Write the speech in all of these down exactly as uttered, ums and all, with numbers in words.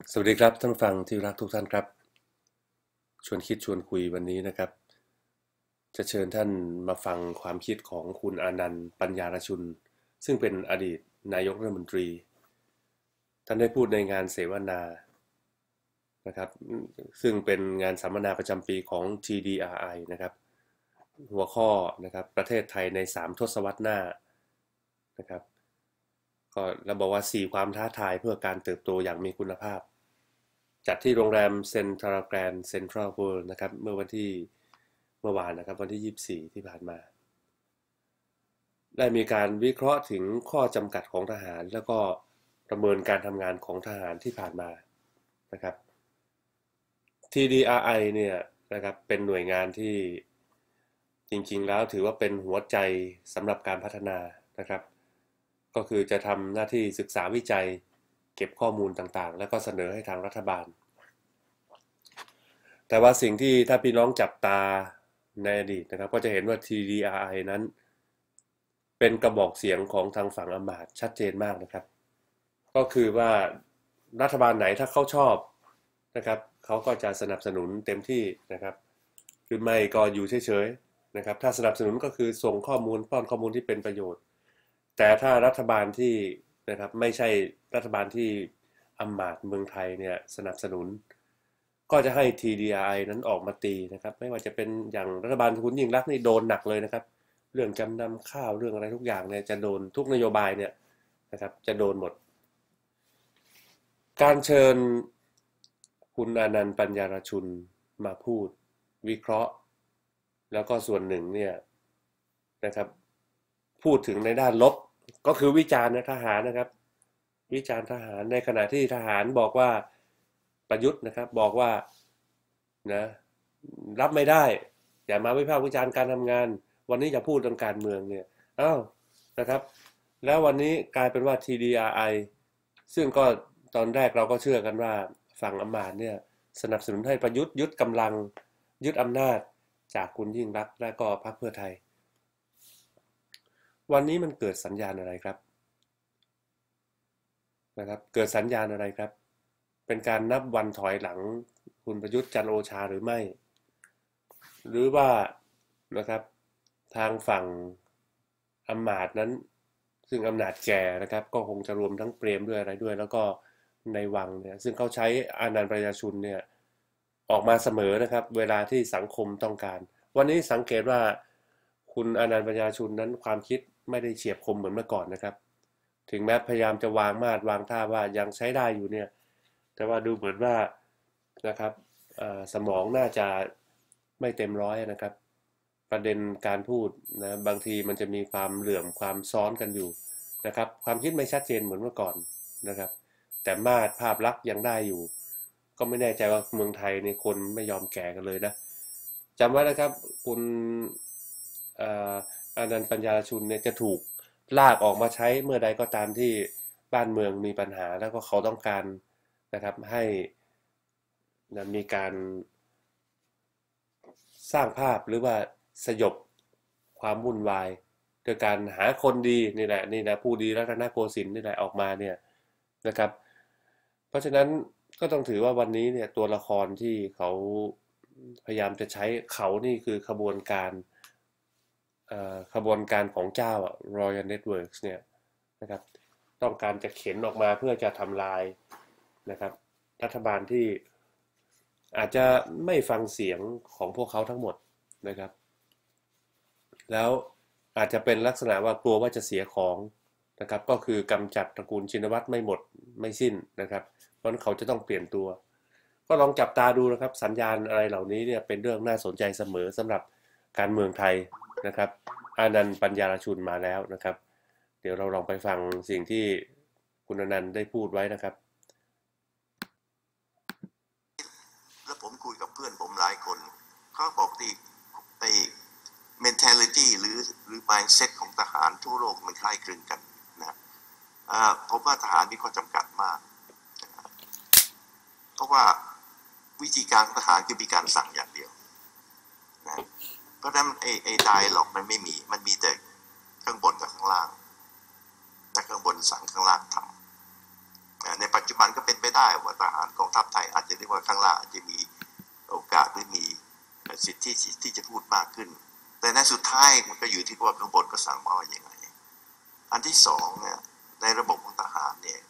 สวัสดีครับท่านผู้ฟังที่รักทุกท่านครับชวนคิดชวนคุยวันนี้นะครับจะเชิญท่านมาฟังความคิดของคุณอานันต์ปัญญารชุนซึ่งเป็นอดีตนายกรัฐมนตรีท่านได้พูดในงานเสวนานะครับซึ่งเป็นงานสัมมนาประจำปีของ ที ดี อาร์ ไอ นะครับหัวข้อนะครับประเทศไทยในสามทศวรรษหน้านะครับก็เราบอกว่าสี่ความท้าทายเพื่อการเติบโตอย่างมีคุณภาพ จัดที่โรงแรมเซ็นทรัลแกรนด์เซ็นทรัลเวิลด์นะครับเมื่อวันที่เมื่อวานนะครับวันที่ยี่สิบสี่ที่ผ่านมาได้มีการวิเคราะห์ถึงข้อจำกัดของทหารแล้วก็ประเมินการทำงานของทหารที่ผ่านมานะครับ ที ดี อาร์ ไอ เนี่ยนะครับเป็นหน่วยงานที่จริงๆแล้วถือว่าเป็นหัวใจสำหรับการพัฒนานะครับก็คือจะทำหน้าที่ศึกษาวิจัยเก็บข้อมูลต่างๆแล้วก็เสนอให้ทางรัฐบาล แต่ว่าสิ่งที่ถ้าพี่น้องจับตาในอดีตนะครับก็จะเห็นว่า ที ดี อาร์ ไอ นั้นเป็นกระบอกเสียงของทางฝั่งอำมาตย์ชัดเจนมากนะครับก็คือว่ารัฐบาลไหนถ้าเขาชอบนะครับเขาก็จะสนับสนุนเต็มที่นะครับหรือไม่ก็อยู่เฉยๆนะครับถ้าสนับสนุนก็คือส่งข้อมูลป้อนข้อมูลที่เป็นประโยชน์แต่ถ้ารัฐบาลที่นะครับไม่ใช่รัฐบาลที่อำมาตย์เมืองไทยเนี่ยสนับสนุน ก็จะให้ ที ดี อาร์ ไอ นั้นออกมาตีนะครับไม่ว่าจะเป็นอย่างรัฐบาลคุณยิ่งรักษณ์นี่โดนหนักเลยนะครับเรื่องจำนำข้าวเรื่องอะไรทุกอย่างเนี่ยจะโดนทุกนโยบายเนี่ยนะครับจะโดนหมดการเชิญคุณอานันต์ปัญญารชุนมาพูดวิเคราะห์แล้วก็ส่วนหนึ่งเนี่ยนะครับพูดถึงในด้านลบก็คือวิจารณ์ทหารนะครับวิจารณ์ทหารในขณะที่ทหารบอกว่าประยุทธ์นะครับบอกว่านะรับไม่ได้อย่ามาวิพากษ์วิจารณ์การทำงานวันนี้จะพูดเรื่องการเมืองเนี่ยอ้าวนะครับแล้ววันนี้กลายเป็นว่า ที ดี อาร์ ไอ ซึ่งก็ตอนแรกเราก็เชื่อกันว่าฝั่งอำมาตย์เนี่ยสนับสนุนให้ประยุทธ์ยึดกำลังยึดอำนาจจากคุณยิ่งรักษณ์และก็พรรคเพื่อไทยวันนี้มันเกิดสัญญาณอะไรครับนะครับเกิดสัญญาณอะไรครับเป็นการนับวันถอยหลังคุณประยุทธ์จันทร์โอชาหรือไม่หรือว่านะครับทางฝั่งอำมาตย์นั้นซึ่งอำนาจแก่นะครับก็คงจะรวมทั้งเปรมด้วยอะไรด้วยแล้วก็ในวังเนี่ยซึ่งเขาใช้อานันต์ประชาชุนเนี่ยออกมาเสมอนะครับเวลาที่สังคมต้องการวันนี้สังเกตว่าคุณอานันต์ประชาชุนนั้นความคิดไม่ได้เฉียบคมเหมือนเมื่อก่อนนะครับถึงแม้พยายามจะวางมาตรวางท่าว่ายังใช้ได้อยู่เนี่ยแต่ว่าดูเหมือนว่านะครับสมองน่าจะไม่เต็มร้อยนะครับประเด็นการพูดนะบางทีมันจะมีความเหลื่อมความซ้อนกันอยู่นะครับความคิดไม่ชัดเจนเหมือนเมื่อก่อนนะครับแต่มาตรภาพลักษณ์ยังได้อยู่ก็ไม่แน่ใจว่าเมืองไทยในคนไม่ยอมแก่กันเลยนะจำไว้นะครับคุณอานันต์ปัญญาชุนเนี่ยจะถูกลากออกมาใช้เมื่อใดก็ตามที่บ้านเมืองมีปัญหาแล้วก็เขาต้องการนะครับให้นะมีการสร้างภาพหรือว่าสยบความวุ่นวายโดยการหาคนดีนี่แหละนี่นะผู้ดีรัตนโกสินทร์นี่แหละออกมาเนี่ยนะครับเพราะฉะนั้นก็ต้องถือว่าวันนี้เนี่ยตัวละครที่เขาพยายามจะใช้เขานี่คือขบวนการขบวนการของเจ้า Royal Networks เนี่ยนะครับต้องการจะเข็นออกมาเพื่อจะทำลายนะครับรัฐบาลที่อาจจะไม่ฟังเสียงของพวกเขาทั้งหมดนะครับแล้วอาจจะเป็นลักษณะว่ากลัวว่าจะเสียของนะครับก็คือกำจัดตระกูลชินวัตรไม่หมดไม่สิ้นนะครับเพราะฉะนั้นเขาจะต้องเปลี่ยนตัวก็ลองจับตาดูนะครับสัญญาณอะไรเหล่านี้เนี่ยเป็นเรื่องน่าสนใจเสมอสำหรับการเมืองไทยนะครับอานันต์ปัญญารชุนมาแล้วนะครับเดี๋ยวเราลองไปฟังสิ่งที่คุณอนันต์ได้พูดไว้นะครับแล้วผมคุยกับเพื่อนผมหลายคนเขาบอกที่ไอ้ mentality หรือหรือ mindset ของทหารทั่วโลกมันคล้ายคลึงกันนะผมว่าทหารมีข้อจำกัดมากเพราะว่าวิธีการทหารคือมีการสั่งอย่างเดียวนะเพราะฉะนั้นไอ้ไอ้ไดอะล็อกมันไม่มีมันมีแต่ข้างบนกับข้างล่างแต่ข้างบนสั่งข้างล่างทำในปัจจุบันก็เป็นไปได้ว่าทหารกองทัพไทยอาจจะเรียกว่าข้างล่างอาจจะมีโอกาสหรือมีสิทธิที่จะพูดมากขึ้นแต่ในสุดท้ายมันก็อยู่ที่ว่าข้างบนก็สั่งมาว่าอย่างไรอันที่สองเนี่ยในระบบของทหารเนี่ย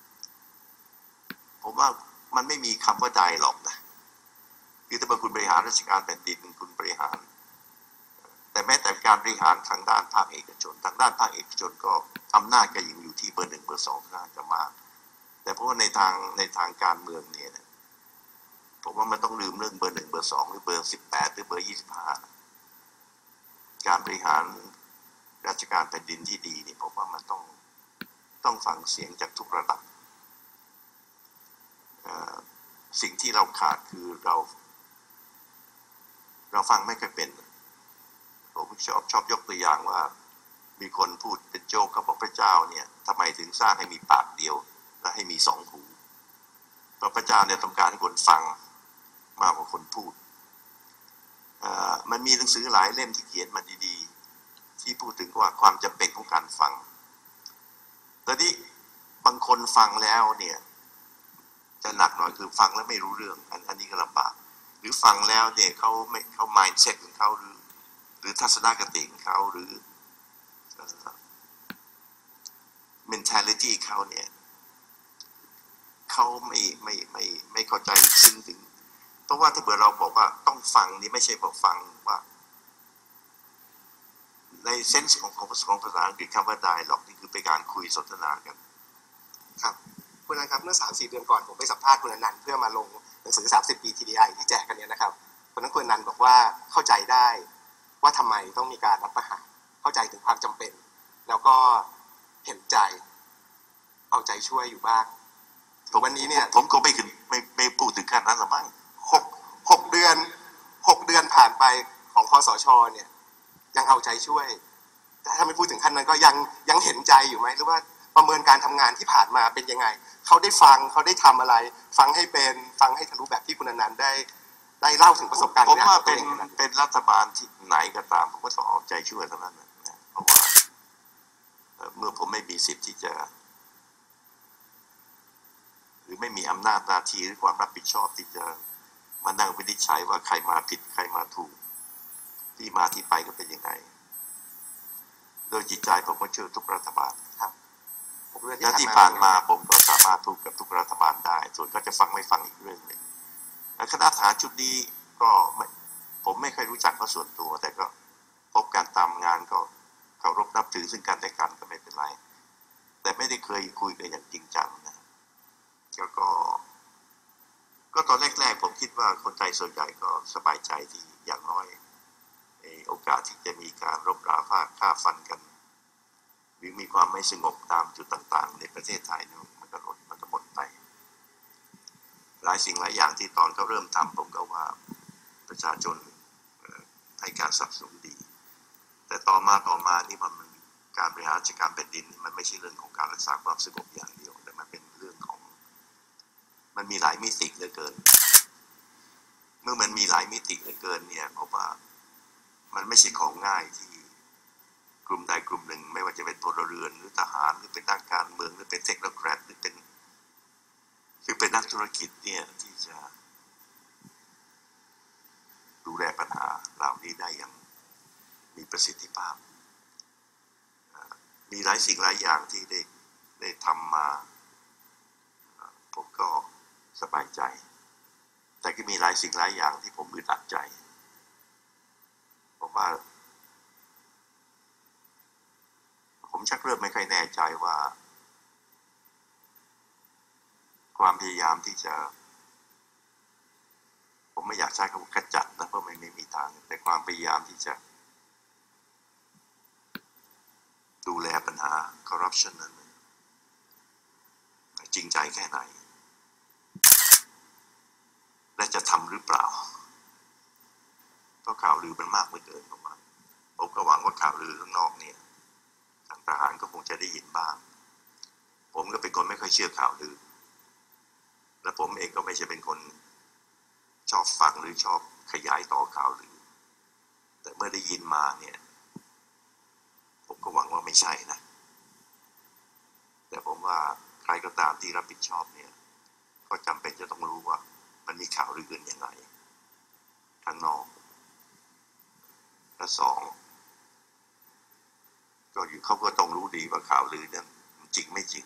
ผมว่ามันไม่มีคำว่าใดหรอกนะคือถ้าเป็นคุณบริหารราชการแผ่นดินคุณบริหารแต่แม้แต่การบริหารทางด้านภาคเอกชนทางด้านภาคเอกชนก็อำนาจก็ยังอยู่ที่เบอร์หนึ่งเบอร์สองน่าจะมากแต่เพราะว่าในทางในทางการเมืองเนี่ยผมว่ามันต้องลืมเรื่องเบอร์หนึ่งเบอร์สองหรือเบอร์สิบแปดหรือเบอร์ยี่สิบห้าการบริหารราชการแผ่นดินที่ดีนี่ผมว่ามันต้องต้องฟังเสียงจากทุกระดับสิ่งที่เราขาดคือเราเราฟังไม่ค่อยเป็นผมชอบชอบยกตัวอย่างว่ามีคนพูดเป็นโจ๊กเขาบอกพระเจ้าเนี่ยทำไมถึงสร้างให้มีปากเดียวและให้มีสองหูเพราะพระเจ้าเนี่ยต้องการให้คนฟังมากกว่าคนพูดมันมีหนังสือหลายเล่มที่เขียนมาดีๆที่พูดถึงว่าความจำเป็นของการฟังแต่ที่บางคนฟังแล้วเนี่ยจะหนักหน่อยคือฟังแล้วไม่รู้เรื่องอันอันนี้ก็ลำบากหรือฟังแล้วเนี่ยเขาไม่เขา mindset ของเขาหรือหรือทัศนคติของเขาหรือ mentality เขาเนี่ยเขาไม่ไม่ไม่ไม่เข้าใจซึ้งถึงเพราะว่าถ้าเกิดเราบอกว่าต้องฟังนี่ไม่ใช่บอกฟังว่าในเซนส์ของของของภาษาอังกฤษคำว่า dialogue นี่คือเป็นการคุยสนทนากันครับคุณอนันต์ครับเมื่อ สามสี่ เดือนก่อนผมไปสัมภาษณ์คุณอนันต์เพื่อมาลงหนังสือสามสิบปี ที ดี ไอ ที่แจกกันเนี่ยนะครับคนนั้นคุณอนันต์บอกว่าเข้าใจได้ว่าทำไมต้องมีการรัฐประหารเข้าใจถึงความจำเป็นแล้วก็เห็นใจเอาใจช่วยอยู่บ้างวันนี้เนี่ยผมก็ไม่ขึ้นไม่ไม่พูดถึงขั้นนั้นหรอกมั้งหกหกเดือนหกเดือนผ่านไปของคสชเนี่ยยังเอาใจช่วยแต่ถ้าไม่พูดถึงขั้นนั้นก็ยังยังเห็นใจอยู่ไหมหรือว่าประเมินการทำงานที่ผ่านมาเป็นยังไงเขาได้ฟังเขาได้ทำอะไรฟังให้เป็นฟังให้ทะลุแบบที่คุณอนันต์ได้ได้เล่าถึงประสบการณ์ผมว่าเป็นเป็นรัฐบาลที่ไหนก็ตามผมก็ต้องเอาใจช่วยเท่านั้นนะเพราะว่าเมื่อผมไม่มีสิทธิ์ที่จะหรือไม่มีอำนาจหน้าที่หรือความรับผิดชอบที่จะมานั่งวินิจฉัยว่าใครมาผิดใครมาถูกที่มาที่ไปก็เป็นยังไงโดยจิตใจผมก็เชื่อทุกรัฐบาลครับและที่ผ่านมาผมก็สามารถพูดกับทุกรัฐบาลได้ส่วนก็จะฟังไม่ฟังอีกเรื่องหนึ่งคณะทหารชุดนี้ก็ผมไม่เคยรู้จักเขาส่วนตัวแต่ก็พบการตามงานก็เคารพนับถือซึ่งกันและกันก็ไม่เป็นไรแต่ไม่ได้เคยคุยกันอย่างจริงจังนะแล้วก็ก็ตอนแรกๆผมคิดว่าคนไทยส่วนใหญ่ก็สบายใจที่อย่างน้อยโอกาสที่จะมีการรบราฆ่าฟันกันหรือมีความไม่สงบตามจุดต่างๆในประเทศไทยนี่มันก็ลดมันก็หมดไปหลายสิ่งหลายอย่างที่ตอนเขาเริ่มทำผมก็ว่าประชาชนให้การสนับสนุนดีแต่ต่อมาต่อมานี่มันการบริหารราชการแผ่นดินมันไม่ใช่เรื่องของการรักษาความสงบอย่างเดียวแต่มันเป็นเรื่องของมันมีหลายมิติเหลือเกินเมื่อมันมีหลายมิติเหลือเกินเนี่ยเพราะว่ามันไม่ใช่ของง่ายที่กลุ่มใดกลุ่มหนึ่งไม่ว่าจะเป็นพลเรือนหรือทหารหรือเป็นนักการเมืองหรือเป็นเทคโนแครตหรือเป็นหรือเป็นนักธุรกิจเนี่ยที่จะดูแลปัญหาเหล่านี้ได้อย่างมีประสิทธิภาพมีหลายสิ่งหลายอย่างที่ได้ได้ทำมาผมก็สบายใจแต่ก็มีหลายสิ่งหลายอย่างที่ผมอึดอัดใจผมว่าผมชักเริ่มไม่ค่อยแน่ใจว่าความพยายามที่จะผมไม่อยากใช้คำว่าขจัดนะเพราะมันไม่มีทางแต่ความพยายามที่จะดูแลปัญหาคอร์รัปชันนั้นจริงใจแค่ไหนและจะทำหรือเปล่าเพราะข่าวลือมันมากเหลือเกินประมาณผมก็หวังว่าข่าวลือข้างนอกเนี่ยทางทหารก็คงจะได้ยินบ้างผมก็เป็นคนไม่ค่อยเชื่อข่าวลือและผมเองก็ไม่ใช่เป็นคนชอบฟังหรือชอบขยายต่อข่าวลือแต่เมื่อได้ยินมาเนี่ยผมก็หวังว่าไม่ใช่นะแต่ผมว่าใครก็ตามที่รับผิดชอบเนี่ยก็จำเป็นจะต้องรู้ว่ามันมีข่าวลือกันยังไงข้างนอกและสองก็อยู่เขาก็ต้องรู้ดีว่าข่าวลือนั้นจริงไม่จริง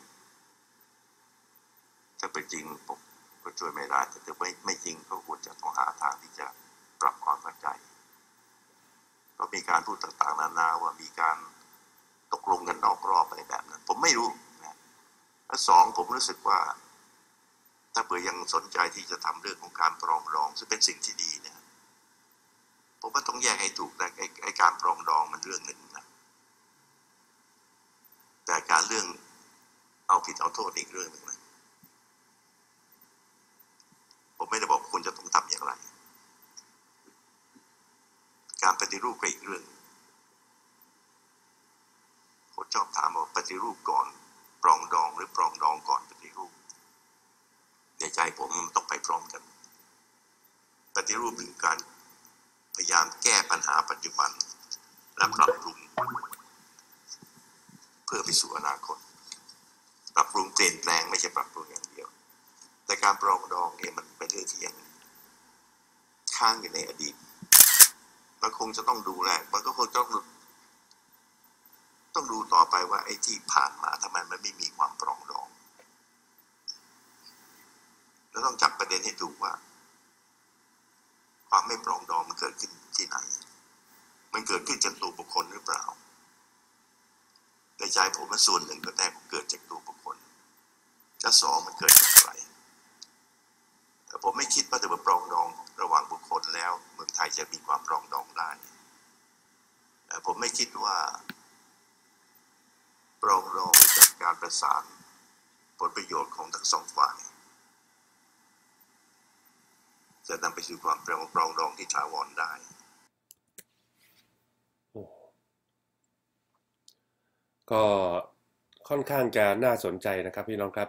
ถ้าเป็นจริงผมก็ช่วยไม่ได้แต่ถ้าไม่ไม่จริงก็ควรจะต้องหาทางที่จะปรับความเข้าใจก็มีการพูดต่างๆนานาว่ามีการตกลงกันนอกรอบอะไรแบบนั้นผมไม่รู้นะและสองผมรู้สึกว่าถ้าเผื่อยังสนใจที่จะทำเรื่องของการปรองดองซึ่งเป็นสิ่งที่ดีเนี่ยผมว่าต้องแยกให้ถูกแต่ไอ้การปรองดองมันเรื่องหนึ่งนะแต่การเรื่องเอาผิดเอาโทษอีกเรื่องหนึ่งนะผมไม่ได้บอกคุณจะต้องทำอย่างไรการปฏิรูปก็อีกเรื่องคนชอบถามว่าปฏิรูปก่อนปรองดองหรือปรองดองก่อนปฏิรูปในใจผมมันต้องไปพร้อมกันปฏิรูปคือการพยายามแก้ปัญหาปัจจุบันและปรับปรุงเพื่อไปสู่อนาคตปรับปรุงเปลี่ยนแปลงไม่ใช่ปรับปรุงอย่างเดียวแต่การปรองดองเนี่ยมันเป็นเรื่องที่ยังค้างอยู่ในอดีตมันคงจะต้องดูแลมันก็คงต้องต้องดูต่อไปว่าไอ้ที่ผ่านมาทำไมมันไม่มีความปรองดองแล้วต้องจับประเด็นให้ถูกว่าความไม่ปรองดองมันเกิดขึ้นที่ไหนมันเกิดขึ้นจากตัวบุคคลหรือเปล่าในใจผมว่าส่วนหนึ่งก็แต่เกิดจากตัวบุคคลและสองมันเกิดจากอะไรแต่ผมไม่คิดว่าจะมาปรองดองระหว่างบุคคลแล้วเมืองไทยจะมีความปรองดองได้แต่ผมไม่คิดว่าปรองดองจากการประสานผลประโยชน์ของทั้งสองฝ่ายจะนำไปสู่ความปรองดองที่ถาวรได้ก็ค่อนข้างจะน่าสนใจนะครับพี่น้องครับ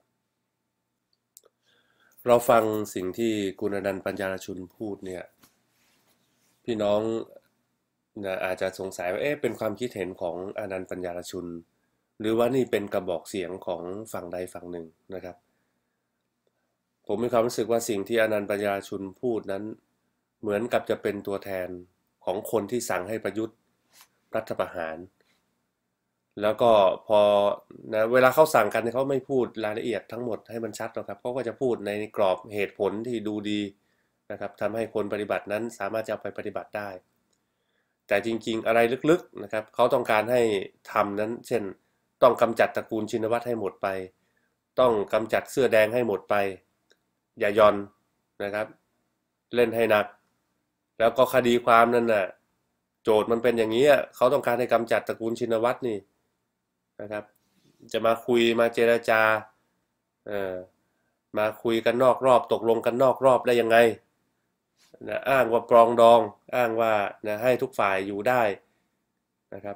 เราฟังสิ่งที่คุณอนันต์ปัญญารชุนพูดเนี่ยพี่น้องนะอาจจะสงสัยว่าเอ๊ะเป็นความคิดเห็นของอนันต์ปัญญารชุนหรือว่านี่เป็นกระบอกเสียงของฝั่งใดฝั่งหนึ่งนะครับผมมีความรู้สึกว่าสิ่งที่อนันต์ปัญญารชุนพูดนั้นเหมือนกับจะเป็นตัวแทนของคนที่สั่งให้ประยุทธ์รัฐประหารแล้วก็พอนะเวลาเขาสั่งกันเขาไม่พูดรายละเอียดทั้งหมดให้มันชัดหรอกครับเขาก็จะพูดในกรอบเหตุผลที่ดูดีนะครับทำให้คนปฏิบัตินั้นสามารถจะเอาไปปฏิบัติได้แต่จริงๆอะไรลึกๆนะครับเขาต้องการให้ทำนั้นเช่นต้องกำจัดตระกูลชินวัตรให้หมดไปต้องกำจัดเสื้อแดงให้หมดไปอย่าย่อนนะครับเล่นให้หนักแล้วก็คดีความนั่นน่ะโจทย์มันเป็นอย่างนี้เขาต้องการให้กำจัดตระกูลชินวัตรนี่นะครับจะมาคุยมาเจรจาเอ่อมาคุยกันนอกรอบตกลงกันนอกรอบได้ยังไงนะอ้างว่าปรองดองอ้างว่านะให้ทุกฝ่ายอยู่ได้นะครับ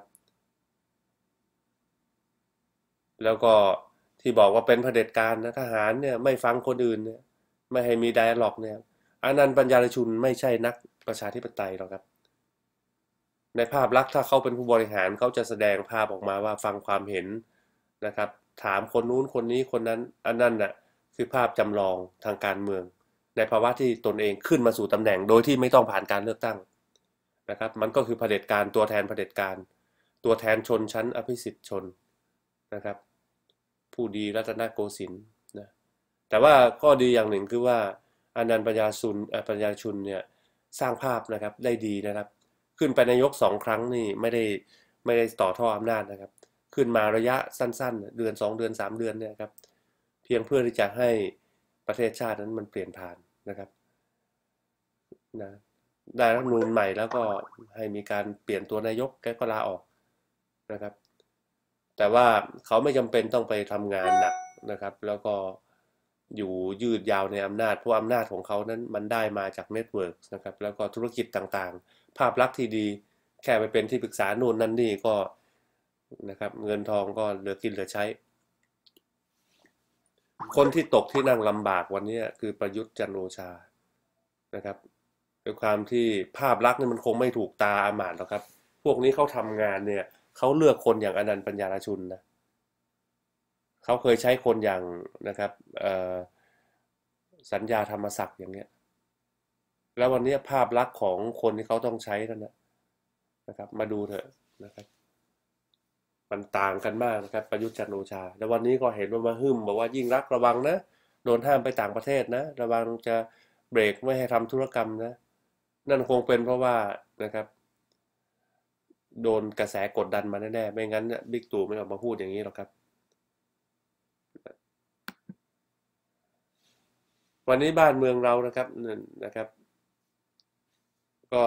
แล้วก็ที่บอกว่าเป็นเผด็จการนะทหารเนี่ยไม่ฟังคนอื่นเนี่ยไม่ให้มีไดอะล็อกเนี่ยอนันต์ปัญญารชุนไม่ใช่นักประชาธิปไตยหรอกครับในภาพลักษณ์ถ้าเขาเป็นผู้บริหารเขาจะแสดงภาพออกมาว่าฟังความเห็นนะครับถามคนนู้นคนนี้คนนั้นอันนั้นน่ะคือภาพจำลองทางการเมืองในภาวะที่ตนเองขึ้นมาสู่ตำแหน่งโดยที่ไม่ต้องผ่านการเลือกตั้งนะครับมันก็คือเผด็จการตัวแทนเผด็จการตัวแทนชนชั้นอภิสิทธิชนนะครับผู้ดีรัตนโกสินทร์นะแต่ว่าข้อดีอย่างหนึ่งคือว่าอนันต์ปัญญาชุนปัญญาชุนเนี่ยสร้างภาพนะครับได้ดีนะครับขึ้นไปนายกสองครั้งนี่ไม่ได้ไม่ได้ต่อท่ออำนาจนะครับขึ้นมาระยะสั้นๆเดือนสองเดือนสามเดือนเนี่ยครับเพียงเพื่อที่จะให้ประเทศชาตินั้นมันเปลี่ยนผ่านนะครับนะได้รัฐธรรมนูญใหม่แล้วก็ให้มีการเปลี่ยนตัวนายกแกก็ลาออกนะครับแต่ว่าเขาไม่จำเป็นต้องไปทำงานหนักนะครับแล้วก็อยู่ยืดยาวในอำนาจเพราะอำนาจของเขานั้นมันได้มาจากเน็ตเวิร์กนะครับแล้วก็ธุรกิจต่างๆภาพลักษณ์ที่ดีแค่ไปเป็นที่ปรึกษาโน่นนั่นนี่ก็นะครับเงินทองก็เหลือกินเหลือใช้คนที่ตกที่นั่งลำบากวันนี้คือประยุทธ์จันทร์โอชานะครับด้วยความที่ภาพลักษณ์นี่มันคงไม่ถูกตาอามาตย์หรอกครับพวกนี้เขาทำงานเนี่ยเขาเลือกคนอย่างอนันต์ปัญญารชุนนะเขาเคยใช้คนอย่างนะครับสัญญาธรรมศักดิ์อย่างเงี้ยแล้ววันนี้ภาพลักษณ์ของคนที่เขาต้องใช้นั่นนะนะครับมาดูเถอะนะครับมันต่างกันมากนะครับประยุทธ์จันทร์โอชาแล้ววันนี้ก็เห็นว่ามาหึ่มบอกว่ายิ่งรักระวังนะโดนห้ามไปต่างประเทศนะระวังจะเบรกไม่ให้ทำธุรกรรมนะนั่นคงเป็นเพราะว่านะครับโดนกระแสกดดันมาแน่ๆไม่งั้นเนี่ยบิ๊กตู่ไม่ออกมาพูดอย่างนี้หรอกครับวันนี้บ้านเมืองเรานะครับนะครับก็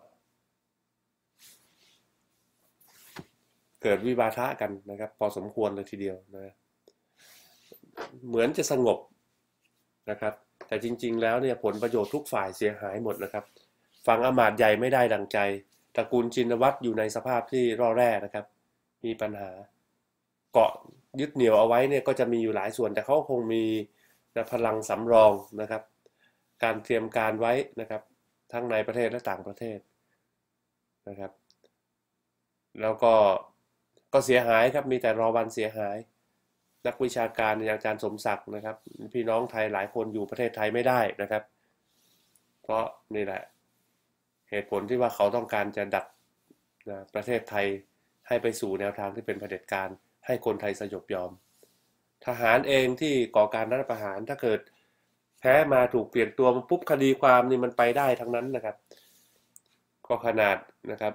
เกิดวิวาทะกันนะครับพอสมควรเลยทีเดียวนะเหมือนจะสงบนะครับแต่จริงๆแล้วเนี่ยผลประโยชน์ทุกฝ่ายเสียหายหมดนะครับฝั่งอมาตย์ใหญ่ไม่ได้ดังใจตระกูลชินวัตรอยู่ในสภาพที่ร่อแร่นะครับมีปัญหาเกาะยึดเหนี่ยวเอาไว้เนี่ยก็จะมีอยู่หลายส่วนแต่เขาคงมีพลังสำรองนะครับการเตรียมการไว้นะครับทั้งในประเทศและต่างประเทศนะครับแล้วก็ก็เสียหายครับมีแต่รอวันเสียหายนักวิชาการอย่างอาจารย์สมศักดิ์นะครับพี่น้องไทยหลายคนอยู่ประเทศไทยไม่ได้นะครับเพราะนี่แหละเหตุผลที่ว่าเขาต้องการจะดัดนะประเทศไทยให้ไปสู่แนวทางที่เป็นเผด็จการให้คนไทยสยบยอมทหารเองที่ก่อการรัฐประหารถ้าเกิดแพ้มาถูกเปลี่ยนตัวปุ๊บคดีความนี่มันไปได้ทั้งนั้นนะครับก็ขนาดนะครับ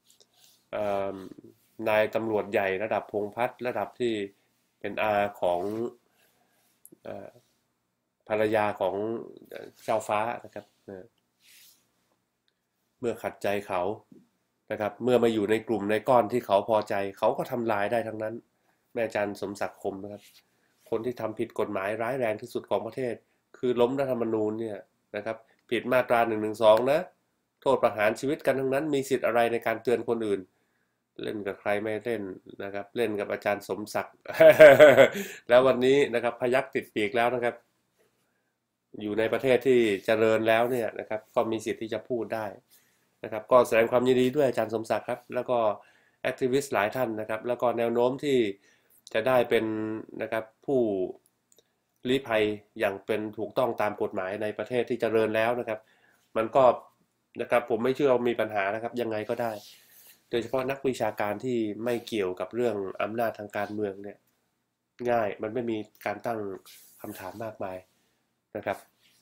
นายตำรวจใหญ่ระดับพงษ์พัฒน์ระดับที่เป็นอาของภรรยาของเจ้าฟ้านะครับเมื่อขัดใจเขานะครับเมื่อมาอยู่ในกลุ่มในก้อนที่เขาพอใจเขาก็ทำลายได้ทั้งนั้นแม่อาจารย์สมศักดิ์คมนะครับคนที่ทำผิดกฎหมายร้ายแรงที่สุดของประเทศคือล้มรัฐธรรมนูญเนี่ยนะครับผิดมาตราหนึ่งหนึ่งสองนะโทษประหารชีวิตกันทั้งนั้นมีสิทธิ์อะไรในการเตือนคนอื่นเล่นกับใครไม่เล่นนะครับเล่นกับอาจารย์สมศักดิ์ แล้ววันนี้นะครับพยัคฆ์ติดปีกแล้วนะครับอยู่ในประเทศที่เจริญแล้วเนี่ยนะครับก็มีสิทธิ์ที่จะพูดได้นะครับก็แสดงความยินดีด้วยอาจารย์สมศักดิ์ครับแล้วก็แอคทิวิสต์หลายท่านนะครับแล้วก็แนวโน้มที่จะได้เป็นนะครับผู้ลี้ภัยอย่างเป็นถูกต้องตามกฎหมายในประเทศที่เจริญแล้วนะครับมันก็นะครับผมไม่เชื่อว่ามีปัญหานะครับยังไงก็ได้โดยเฉพาะนักวิชาการที่ไม่เกี่ยวกับเรื่องอำนาจทางการเมืองเนี่ยง่ายมันไม่มีการตั้งคำถามมากมายนะครับ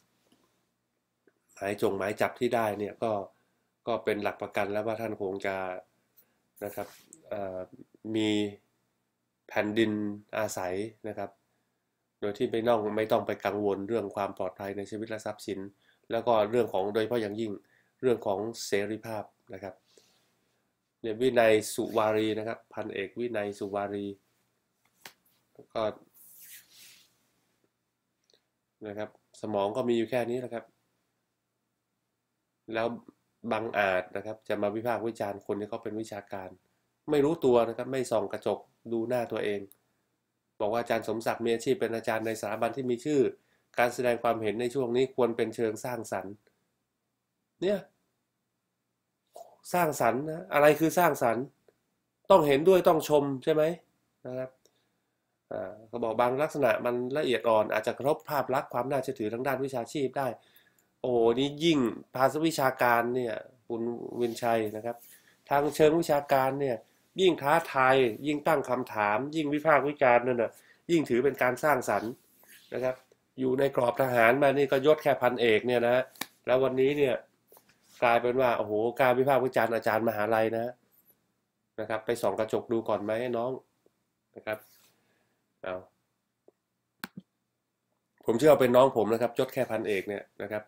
หมายจงหมายจับที่ได้เนี่ยก็ก็เป็นหลักประกันแล้วว่าท่านคงจะนะครับมีแผ่นดินอาศัยนะครับโดยที่ไม่ต้องไม่ต้องไปกังวลเรื่องความปลอดภัยในชีวิตและทรัพย์สินแล้วก็เรื่องของโดยเฉพาะอย่างยิ่งเรื่องของเสรีภาพนะครับเนี่ยวินัยสุวารีนะครับพันเอกวินัยสุวารีก็นะครับสมองก็มีอยู่แค่นี้แหละครับแล้วบังอาจนะครับจะมาวิพากษ์วิจารณ์คนที่เขาเป็นวิชาการไม่รู้ตัวนะครับไม่ส่องกระจกดูหน้าตัวเองบอกว่าอาจารย์สมศักดิ์มีอาชีพเป็นอาจารย์ในสถาบันที่มีชื่อการแสดงความเห็นในช่วงนี้ควรเป็นเชิงสร้างสรรค์เนี่ยสร้างสรรค์นะอะไรคือสร้างสรรค์ต้องเห็นด้วยต้องชมใช่ไหมนะครับอ่าเขาบอกบางลักษณะมันละเอียดอ่อนอาจจะกระทบภาพลักษณ์ความน่าเชื่อถือทางด้านวิชาชีพได้โอ้โหนี่ยิ่งภาษาวิชาการเนี่ยคุณวินชัยนะครับทางเชิงวิชาการเนี่ยยิ่งท้าทายยิ่งตั้งคำถามยิ่งวิพากษ์วิจารณ์นั่นน่ะยิ่งถือเป็นการสร้างสรรค์นะครับอยู่ในกรอบทหารมานี่ก็ยศแค่พันเอกเนี่ยนะแล้ววันนี้เนี่ยกลายเป็นว่าโอ้โหการวิพากษ์วิจารณ์อาจารย์มหาลัยนะนะครับไปส่องกระจกดูก่อนไหมน้องนะครับเอาผมเชื่อว่าเป็นน้องผมนะครับยศแค่พันเอกเนี่ยนะครับ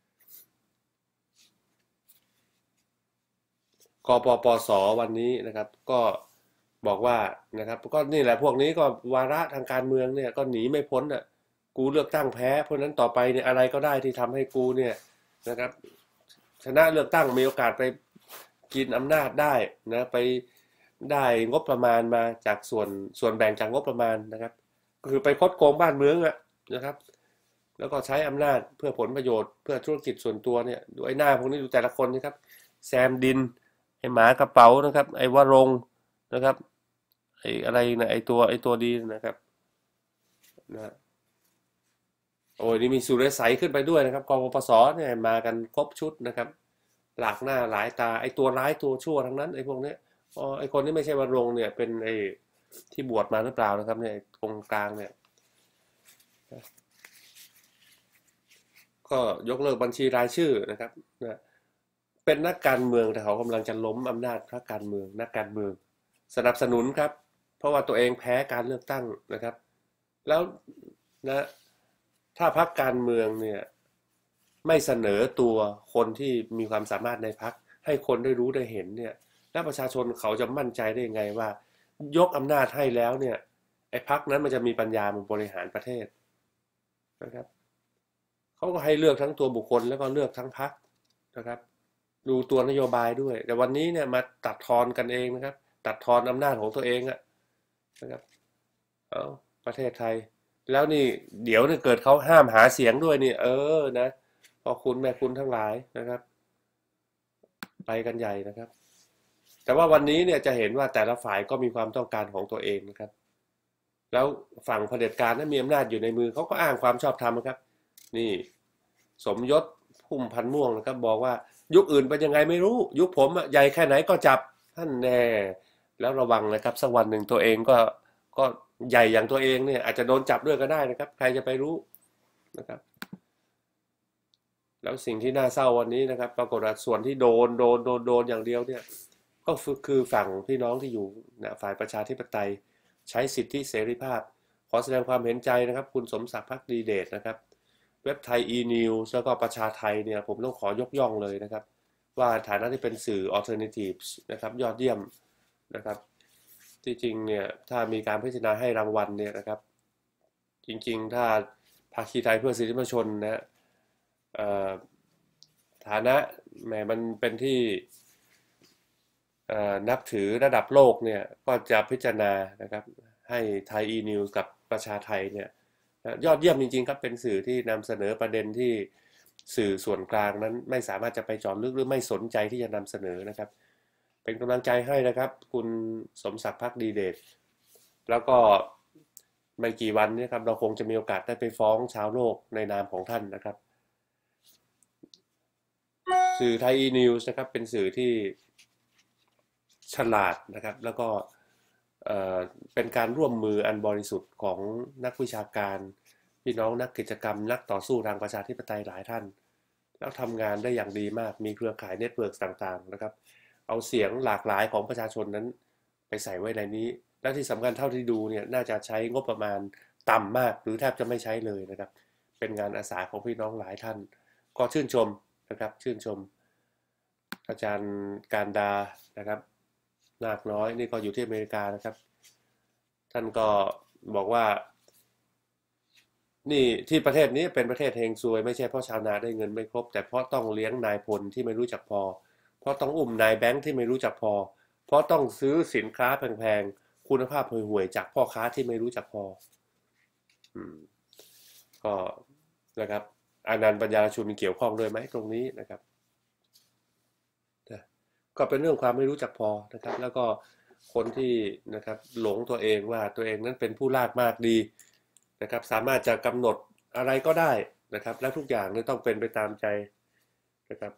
กปปสวันนี้นะครับก็บอกว่านะครับก็นี่แหละพวกนี้ก็วาระทางการเมืองเนี่ยก็หนีไม่พ้นอ่ะกูเลือกตั้งแพ้เพราะนั้นต่อไปเนี่ยอะไรก็ได้ที่ทำให้กูเนี่ยนะครับชนะเลือกตั้งมีโอกาสไปกินอำนาจได้นะไปได้งบประมาณมาจากส่วนส่วนแบ่งจากงบประมาณนะครับก็คือไปคดโกงบ้านเมืองอ่ะนะครับแล้วก็ใช้อำนาจเพื่อผลประโยชน์เพื่อธุรกิจส่วนตัวเนี่ยดูไอ้หน้าพวกนี้ดูแต่ละคนนะครับแซมดินไอ้หมากระเป๋านะครับไอ้วรงนะครับไอ้อะไรนะไอ้ตัวไอ้ตัวดีนะครับนะโอ้ยนี่มีสุรใสขึ้นไปด้วยนะครับกปปสเนี่ยมากันครบชุดนะครับหลากหน้าหลายตาไอ้ตัวร้ายตัวชั่วทั้งนั้นไอ้พวกเนี้ยอ๋อไอ้คนที่ไม่ใช่วรงค์เนี่ยเป็นไอ้ที่บวชมาหรือเปล่านะครับเนี่ยตรงกลางเนี่ยก็ยกเลิกบัญชีรายชื่อนะครับนะเป็นนักการเมืองแต่เขากำลังจะล้มอำนาจพรรคการเมืองนักการเมืองสนับสนุนครับเพราะว่าตัวเองแพ้การเลือกตั้งนะครับแล้วนะถ้าพรรคการเมืองเนี่ยไม่เสนอตัวคนที่มีความสามารถในพรรคให้คนได้รู้ได้เห็นเนี่ยแล้วประชาชนเขาจะมั่นใจได้ยังไงว่ายกอำนาจให้แล้วเนี่ยไอ้พรรคนั้นมันจะมีปัญญามาบริหารประเทศนะครับเขาก็ให้เลือกทั้งตัวบุคคลแล้วก็เลือกทั้งพรรคนะครับดูตัวนโยบายด้วยแต่วันนี้เนี่ยมาตัดทอนกันเองนะครับตัดทอนอำนาจของตัวเองอะนะครับเอาประเทศไทยแล้วนี่เดี๋ยวเนี่ยเกิดเขาห้ามหาเสียงด้วยนี่เออนะพอคุณแม่คุณทั้งหลายนะครับไปกันใหญ่นะครับแต่ว่าวันนี้เนี่ยจะเห็นว่าแต่ละฝ่ายก็มีความต้องการของตัวเองนะครับแล้วฝั่งเผด็จการนั้นมีอำนาจอยู่ในมือเขาก็อ้างความชอบธรรมนะครับนี่สมยศพุ่มพันธุ์ม่วงนะครับบอกว่ายุคอื่นเป็นยังไงไม่รู้ยุคผมใหญ่แค่ไหนก็จับท่านแน่แล้วระวังนะครับสักวันหนึ่งตัวเองก็ก็ใหญ่อย่างตัวเองเนี่ยอาจจะโดนจับด้วยก็ได้นะครับใครจะไปรู้นะครับแล้วสิ่งที่น่าเศร้าวันนี้นะครับปรากฏว่าส่วนที่โดนโดนโดนโดนอย่างเดียวเนี่ยก็คือฝั่งพี่น้องที่อยู่นะฝ่ายประชาธิปไตยใช้สิทธิเสรีภาพขอแสดงความเห็นใจนะครับคุณสมศักดิ์ภักดีเดชนะครับเว็บไทย e-news แล้วก็ประชาไทยเนี่ยผมต้องขอยกย่องเลยนะครับว่าฐานะที่เป็นสื่อ alternatives นะครับยอดเยี่ยมนะครับที่จริงเนี่ยถ้ามีการพิจารณาให้รางวัลเนี่ยนะครับจริงๆถ้าภาคีไทยเพื่อสิทธิมนุษยชนนะฐานะแหมมันเป็นที่นับถือระดับโลกเนี่ยก็จะพิจารณานะครับให้ไทย e-news กับประชาไทยเนี่ยยอดเยี่ยมจริงๆครับเป็นสื่อที่นำเสนอประเด็นที่สื่อส่วนกลางนั้นไม่สามารถจะไปเจาะลึกหรือไม่สนใจที่จะนำเสนอนะครับเป็นกำลังใจให้นะครับคุณสมศักดิ์ภักดีเดชแล้วก็ไม่กี่วันนี้ครับเราคงจะมีโอกาสได้ไปฟ้องชาวโลกในนามของท่านนะครับสื่อไทย e-news นะครับเป็นสื่อที่ฉลาดนะครับแล้วก็เป็นการร่วมมืออันบริสุทธิ์ของนักวิชาการพี่น้องนักกิจกรรมนักต่อสู้ทางประชาธิปไตยหลายท่านแล้วทำงานได้อย่างดีมากมีเครือข่ายเน็ตเวิร์กต่างๆนะครับเอาเสียงหลากหลายของประชาชนนั้นไปใส่ไว้ในนี้และที่สำคัญเท่าที่ดูเนี่ยน่าจะใช้งบประมาณต่ำมากหรือแทบจะไม่ใช้เลยนะครับเป็นงานอาสาของพี่น้องหลายท่านก็ชื่นชมนะครับชื่นชมอาจารย์การดานะครับนาคน้อยนี่ก็อยู่ที่อเมริกานะครับท่านก็บอกว่านี่ที่ประเทศนี้เป็นประเทศเฮงซวยไม่ใช่เพราะชาวนาได้เงินไม่ครบแต่เพราะต้องเลี้ยงนายพลที่ไม่รู้จักพอเพราะต้องอุ้มนายแบงค์ที่ไม่รู้จักพอเพราะต้องซื้อสินค้าแพงๆคุณภาพห่วยๆจากพ่อค้าที่ไม่รู้จักพออืมก็นะครับอานันต์ปัญญาชุนเกี่ยวข้องด้วยไหมตรงนี้นะครับก็เป็นเรื่องความไม่รู้จักพอนะครับแล้วก็คนที่นะครับหลงตัวเองว่าตัวเองนั้นเป็นผู้ลากมากดีนะครับสามารถจะกำหนดอะไรก็ได้นะครับและทุกอย่างเนี่ยต้องเป็นไปตามใจนะครับ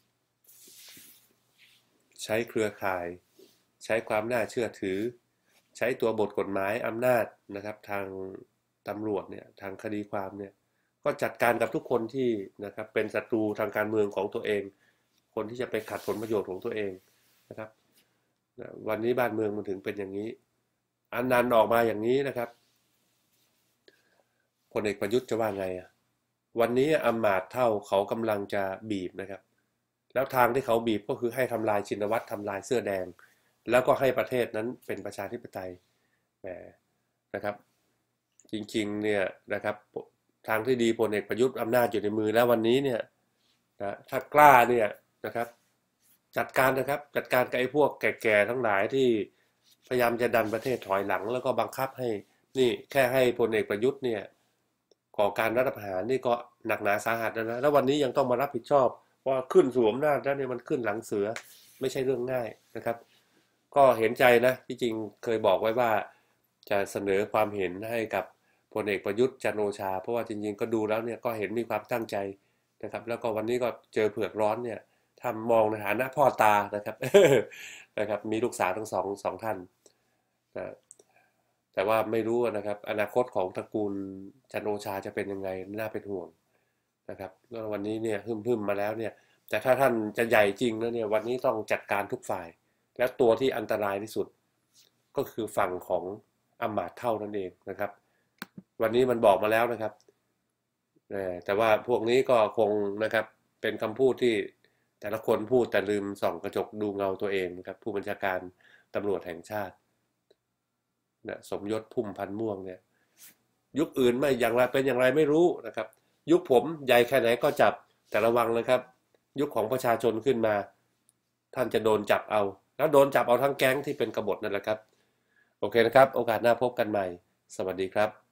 ใช้เครือข่ายใช้ความน่าเชื่อถือใช้ตัวบทกฎหมายอำนาจนะครับทางตำรวจเนี่ยทางคดีความเนี่ยก็จัดการกับทุกคนที่นะครับเป็นศัตรูทางการเมืองของตัวเองคนที่จะไปขัดผลประโยชน์ของตัวเองนะครับวันนี้บ้านเมืองมันถึงเป็นอย่างนี้อันนันต์ออกมาอย่างนี้นะครับพลเอกประยุทธ์จะว่าไงอ่ะวันนี้อำมาตย์เท่าเขากำลังจะบีบนะครับแล้วทางที่เขาบีบก็คือให้ทำลายชินวัตรทำลายเสื้อแดงแล้วก็ให้ประเทศนั้นเป็นประชาธิปไตยแหมนะครับจริงๆเนี่ยนะครับทางที่ดีพลเอกประยุทธ์อำนาจอยู่ในมือแล้ววันนี้เนี่ยนะถ้ากล้าเนี่ยนะครับจัดการนะครับจัดการกับไอ้พวกแก่ๆทั้งหลายที่พยายามจะดันประเทศถอยหลังแล้วก็บังคับให้นี่แค่ให้พลเอกประยุทธ์เนี่ยก่อการรัฐประหารนี่ก็หนักหนาสาหัสแล้วนะแล้ววันนี้ยังต้องมารับผิดชอบว่าขึ้นสู่อำนาจแล้วเนี่ยมันขึ้นหลังเสือไม่ใช่เรื่องง่ายนะครับก็เห็นใจนะที่จริงเคยบอกไว้ว่าจะเสนอความเห็นให้กับพลเอกประยุทธ์จันทร์โอชาเพราะว่าจริงๆก็ดูแล้วเนี่ยก็เห็นมีความตั้งใจนะครับแล้วก็วันนี้ก็เจอเผือกร้อนเนี่ยทำมองในฐานะพ่อตานะครับ นะครับมีลูกสาวทั้งสองสองท่านนะแต่ว่าไม่รู้นะครับอนาคตของตระกูลจันทร์โอชาจะเป็นยังไงน่าเป็นห่วงนะครับแล้ววันนี้เนี่ยหึ่มๆมาแล้วเนี่ยแต่ถ้าท่านจะใหญ่จริงแล้วเนี่ยวันนี้ต้องจัดการทุกฝ่ายแล้วตัวที่อันตรายที่สุดก็คือฝั่งของอำมาตย์เท่านั่นเองนะครับวันนี้มันบอกมาแล้วนะครับแต่ว่าพวกนี้ก็คงนะครับเป็นคำพูดที่แต่ละคนพูดแต่ลืมส่องกระจกดูเงาตัวเองนะครับผู้บัญชาการตำรวจแห่งชาตินะสมยศพุ่มพันธ์ม่วงเนี่ยยุคอื่นไม่อย่างไรเป็นอย่างไรไม่รู้นะครับยุคผมใหญ่แค่ไหนก็จับแต่ระวังนะครับยุคของประชาชนขึ้นมาท่านจะโดนจับเอาแล้วโดนจับเอาทั้งแก๊งที่เป็นกบฏนั่นแหละครับโอเคนะครับโอกาสหน้าพบกันใหม่สวัสดีครับ